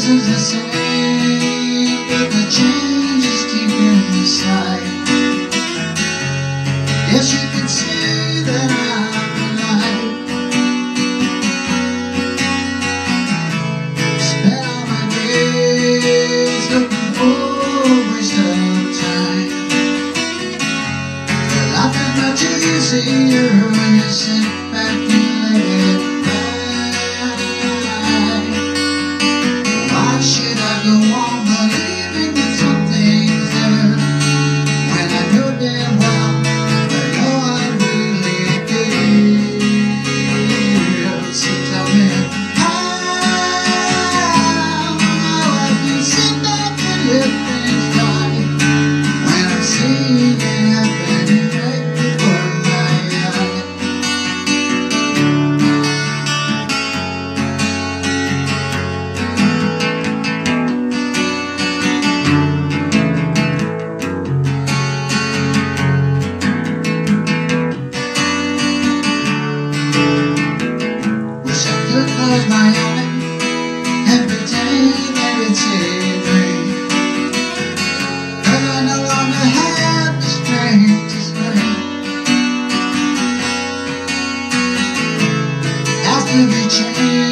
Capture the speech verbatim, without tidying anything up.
is the same, but the change is deep inside. Yes, you could say that I'm alive. Spent all my days looking for a waste of time. But life is much easier when you sit back and let it should I go on believing that something's there when I know damn well I know I really did? So tell me how, how I can sit back and let things die when I'm seeing it happen right before my eyes. Close my eyes and pretend that it's a dream, 'cause I no longer have the strength to scream. Has to be changed.